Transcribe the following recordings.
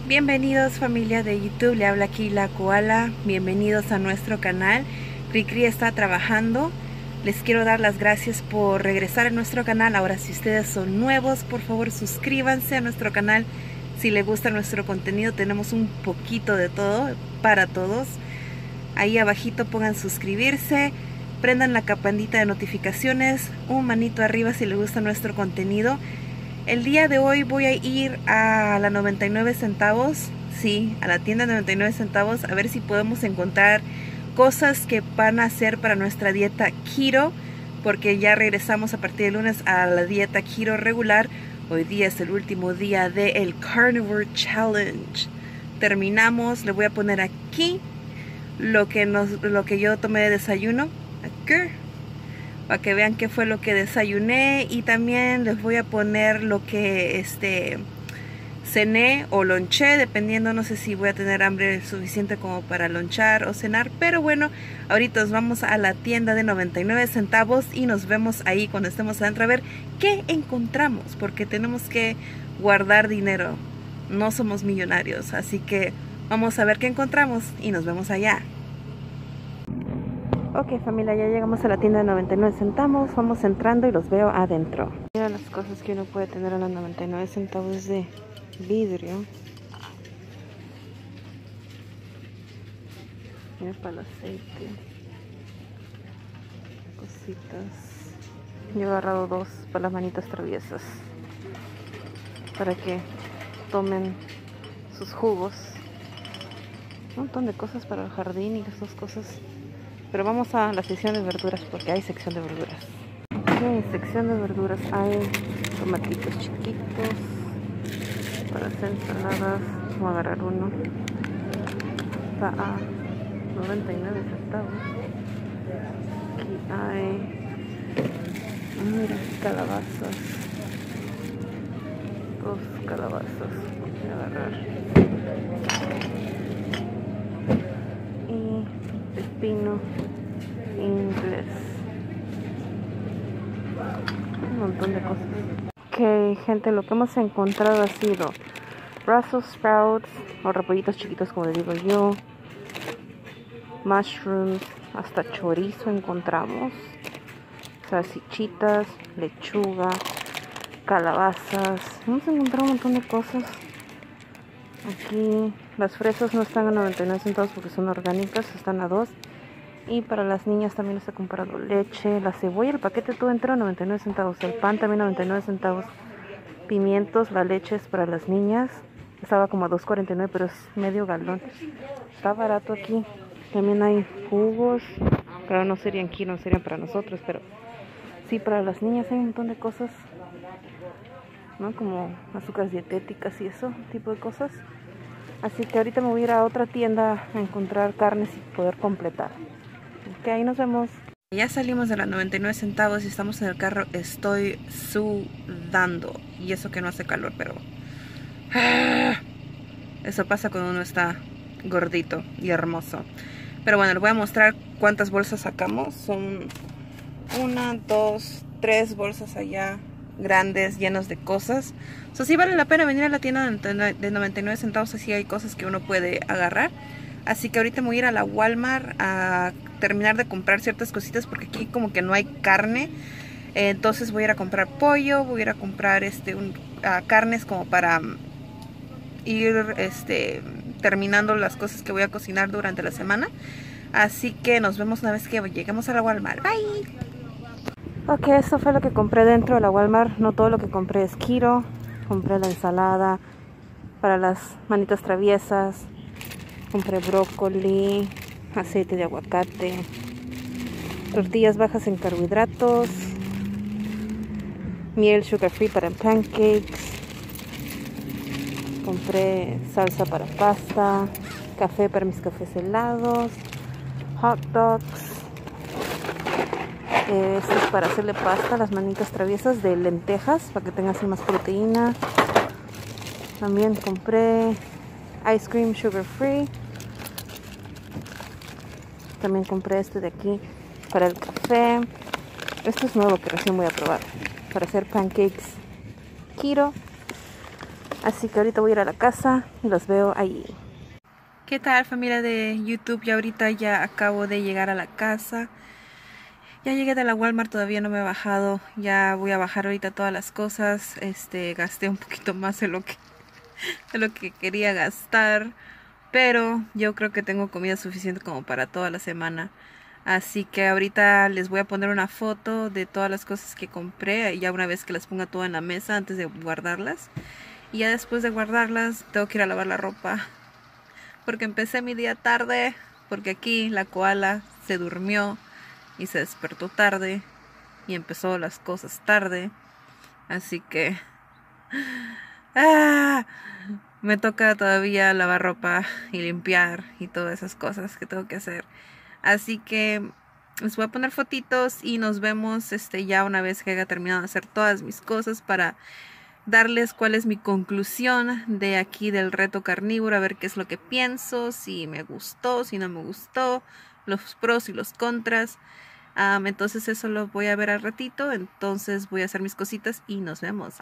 Bienvenidos familia de YouTube, le habla aquí la koala, bienvenidos a nuestro canal. Cricri está trabajando, les quiero dar las gracias por regresar a nuestro canal. Ahora si ustedes son nuevos, por favor suscríbanse a nuestro canal. Si les gusta nuestro contenido, tenemos un poquito de todo para todos. Ahí abajito pongan suscribirse, prendan la campanita de notificaciones, un manito arriba si les gusta nuestro contenido. El día de hoy voy a ir a la 99 centavos, sí, a la tienda 99 centavos, a ver si podemos encontrar cosas que van a hacer para nuestra dieta keto, porque ya regresamos a partir del lunes a la dieta keto regular. Hoy día es el último día del Carnivore Challenge. Terminamos, le voy a poner aquí lo que yo tomé de desayuno, aquí, para que vean qué fue lo que desayuné, y también les voy a poner lo que cené o lonché, dependiendo, no sé si voy a tener hambre suficiente como para lonchar o cenar, pero bueno, ahorita nos vamos a la tienda de 99 centavos y nos vemos ahí cuando estemos adentro a ver qué encontramos, porque tenemos que guardar dinero, no somos millonarios, así que vamos a ver qué encontramos y nos vemos allá. Ok familia, ya llegamos a la tienda de 99 centavos, vamos entrando y los veo adentro. Mira las cosas que uno puede tener a los 99 centavos de vidrio. Mira para el aceite, cositas. Yo he agarrado dos para las manitas traviesas, para que tomen sus jugos. Un montón de cosas para el jardín y esas cosas. Pero vamos a la sección de verduras porque hay sección de verduras. En sección de verduras hay tomatitos chiquitos para hacer ensaladas. Voy a agarrar uno. Está a 99 centavos. Aquí hay, mira, calabazas. Dos calabazas. Voy a agarrar. Y pepino inglés, un montón de cosas. Ok gente, lo que hemos encontrado ha sido Brussels sprouts o repollitos chiquitos como les digo yo, mushrooms, hasta chorizo encontramos, salsichitas, lechuga, calabazas. Hemos encontrado un montón de cosas. Aquí las fresas no están a 99 centavos porque son orgánicas, están a 2. Y para las niñas también les he comprado leche, la cebolla, el paquete todo entero a 99 centavos, el pan también a 99 centavos, pimientos, la leche es para las niñas, estaba como a 2.49 pero es medio galón, está barato aquí. También hay jugos, claro no serían aquí, no serían para nosotros, pero sí para las niñas hay un montón de cosas, ¿no? Como azúcares dietéticas y eso, tipo de cosas. Así que ahorita me voy a ir a otra tienda a encontrar carnes y poder completar. Ok, ahí nos vemos. Ya salimos de las 99 centavos y estamos en el carro. Estoy sudando. Y eso que no hace calor, pero eso pasa cuando uno está gordito y hermoso. Pero bueno, les voy a mostrar cuántas bolsas sacamos. Son 1, 2, 3 bolsas allá grandes, llenas de cosas. So, sí vale la pena venir a la tienda de 99 centavos, así hay cosas que uno puede agarrar. Así que ahorita me voy a ir a la Walmart a terminar de comprar ciertas cositas porque aquí como que no hay carne. Entonces voy a ir a comprar pollo, voy a ir a comprar carnes como para ir terminando las cosas que voy a cocinar durante la semana. Así que nos vemos una vez que lleguemos a la Walmart. Bye. Ok, eso fue lo que compré dentro de la Walmart. No todo lo que compré es keto. Compré la ensalada para las manitas traviesas. Compré brócoli, aceite de aguacate, tortillas bajas en carbohidratos, miel sugar free para pancakes. Compré salsa para pasta, café para mis cafés helados, hot dogs. Esto es para hacerle pasta a las manitas traviesas de lentejas, para que tenga así más proteína. También compré ice cream sugar free. También compré este de aquí para el café. Esto es nuevo que recién voy a probar, para hacer pancakes keto. Así que ahorita voy a ir a la casa y los veo ahí. ¿Qué tal, familia de YouTube? Ya ahorita ya acabo de llegar a la casa. Ya llegué de la Walmart, todavía no me he bajado. Ya voy a bajar ahorita todas las cosas. Gasté un poquito más de lo que quería gastar. Pero yo creo que tengo comida suficiente como para toda la semana. Así que ahorita les voy a poner una foto de todas las cosas que compré. Ya una vez que las ponga todo en la mesa antes de guardarlas. Y ya después de guardarlas tengo que ir a lavar la ropa. Porque empecé mi día tarde. Porque aquí la koala se durmió y se despertó tarde. Y empezó las cosas tarde. Así que... me toca todavía lavar ropa y limpiar y todas esas cosas que tengo que hacer. Así que les voy a poner fotitos y nos vemos ya una vez que haya terminado de hacer todas mis cosas para darles cuál es mi conclusión de aquí del reto carnívoro, a ver qué es lo que pienso, si me gustó, si no me gustó, los pros y los contras. Entonces eso lo voy a ver al ratito. Entonces voy a hacer mis cositas y nos vemos.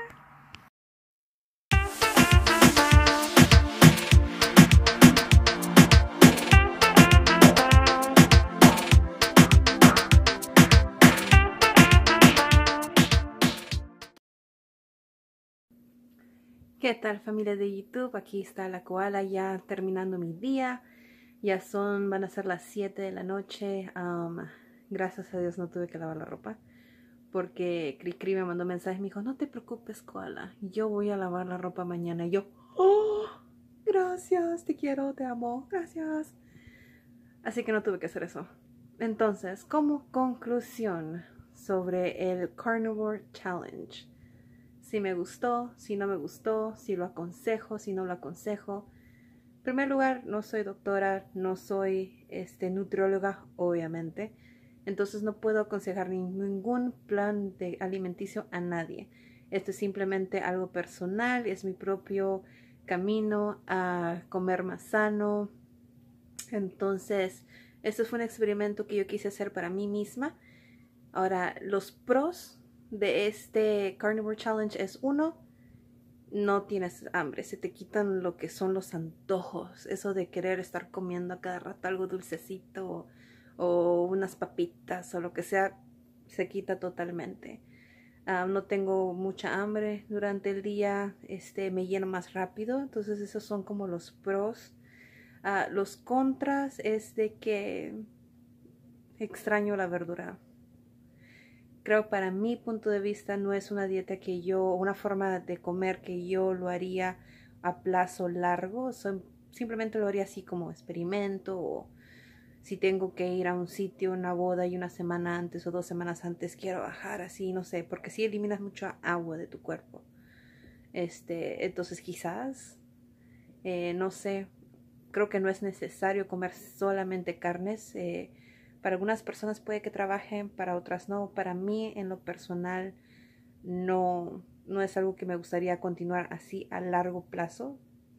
¿Qué tal, familia de YouTube? Aquí está la koala ya terminando mi día. Ya van a ser las 7 de la noche. Gracias a Dios no tuve que lavar la ropa. Porque Cricri me mandó mensaje y me dijo, no te preocupes, koala. Yo voy a lavar la ropa mañana. Y yo, oh, gracias, te quiero, te amo, gracias. Así que no tuve que hacer eso. Entonces, como conclusión sobre el Carnivore Challenge. Si me gustó, si no me gustó, si lo aconsejo, si no lo aconsejo. En primer lugar, no soy doctora, no soy nutrióloga, obviamente. Entonces no puedo aconsejar ningún plan de alimenticio a nadie. Esto es simplemente algo personal, es mi propio camino a comer más sano. Entonces, este fue un experimento que yo quise hacer para mí misma. Ahora, los pros de este Carnivore Challenge es uno, no tienes hambre, se te quitan lo que son los antojos, eso de querer estar comiendo a cada rato algo dulcecito o unas papitas o lo que sea, se quita totalmente. No tengo mucha hambre durante el día, me lleno más rápido, entonces esos son como los pros. Los contras es de que extraño la verdura. Creo para mi punto de vista no es una dieta una forma de comer que yo lo haría a plazo largo. Simplemente lo haría así como experimento, o si tengo que ir a un sitio, una boda y una semana antes o 2 semanas antes quiero bajar así, no sé, porque sí eliminas mucha agua de tu cuerpo. Entonces quizás, no sé, creo que no es necesario comer solamente carnes. Para algunas personas puede que trabajen, para otras no. Para mí, en lo personal, no es algo que me gustaría continuar así a largo plazo.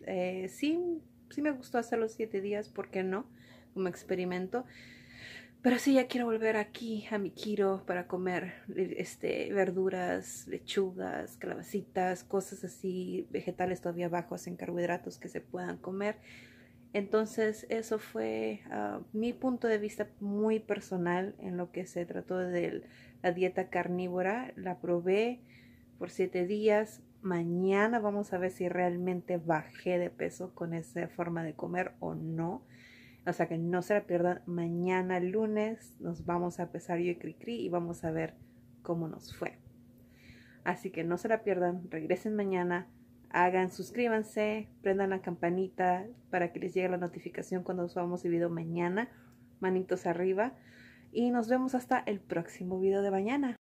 Sí me gustó hacer los 7 días, ¿por qué no? Como experimento. Pero sí, ya quiero volver aquí a mi keto para comer verduras, lechugas, calabacitas, cosas así, vegetales todavía bajos en carbohidratos que se puedan comer. Entonces eso fue mi punto de vista muy personal en lo que se trató de la dieta carnívora. La probé por 7 días. Mañana vamos a ver si realmente bajé de peso con esa forma de comer o no. O sea que no se la pierdan. Mañana lunes nos vamos a pesar yo y Cricri y vamos a ver cómo nos fue. Así que no se la pierdan. Regresen mañana. Suscríbanse, prendan la campanita para que les llegue la notificación cuando subamos el video mañana. Manitos arriba. Y nos vemos hasta el próximo video de mañana.